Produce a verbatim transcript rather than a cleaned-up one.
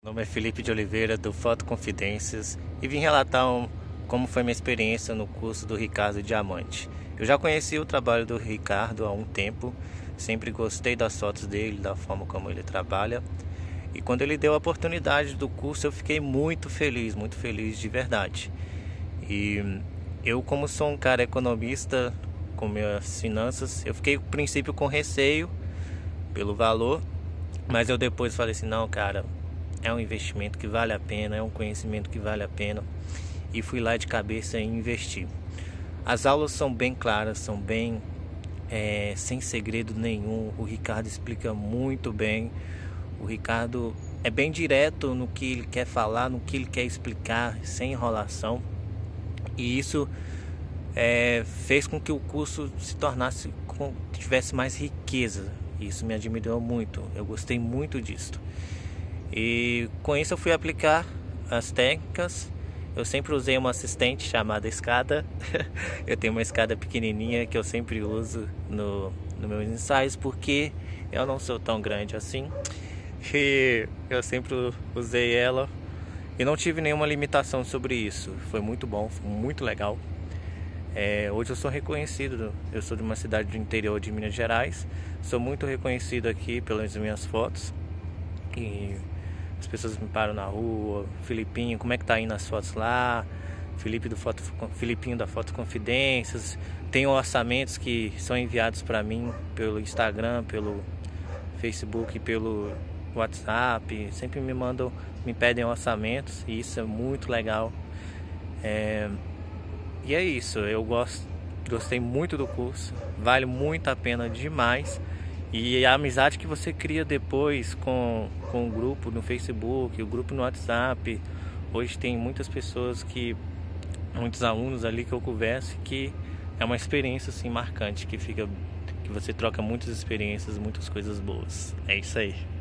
Meu nome é Felipe de Oliveira, do Foto Confidências, e vim relatar um, como foi minha experiência no curso do Ricardo Diamante. Eu já conheci o trabalho do Ricardo há um tempo, sempre gostei das fotos dele, da forma como ele trabalha, e quando ele deu a oportunidade do curso eu fiquei muito feliz, muito feliz de verdade. E eu, como sou um cara economista com minhas finanças, eu fiquei, no princípio, com receio pelo valor, mas eu depois falei assim, não, cara, é um investimento que vale a pena, é um conhecimento que vale a pena, e fui lá de cabeça e investi. As aulas são bem claras, são bem é, sem segredo nenhum. O Ricardo explica muito bem. O Ricardo é bem direto no que ele quer falar, no que ele quer explicar, sem enrolação, e isso é, fez com que o curso se tornasse, com, tivesse mais riqueza. Isso me admirou muito, eu gostei muito disso. E com isso eu fui aplicar as técnicas. Eu sempre usei uma assistente chamada escada. Eu tenho uma escada pequenininha que eu sempre uso no, no meus ensaios, porque eu não sou tão grande assim. E eu sempre usei ela e não tive nenhuma limitação sobre isso. Foi muito bom, foi muito legal. É, hoje eu sou reconhecido, eu sou de uma cidade do interior de Minas Gerais. Sou muito reconhecido aqui pelas minhas fotos. E as pessoas me param na rua, Filipinho, como é que tá indo as fotos lá? Felipe do Foto, Filipinho da Foto Confidências. Tem orçamentos que são enviados para mim pelo Instagram, pelo Facebook, pelo WhatsApp. Sempre me mandam, me pedem orçamentos, e isso é muito legal. É, e é isso, eu gosto, gostei muito do curso, vale muito a pena demais. E a amizade que você cria depois com, com o grupo no Facebook, o grupo no WhatsApp. Hoje tem muitas pessoas que, muitos alunos ali que eu converso, que é uma experiência assim marcante, que fica, que você troca muitas experiências, muitas coisas boas. É isso aí.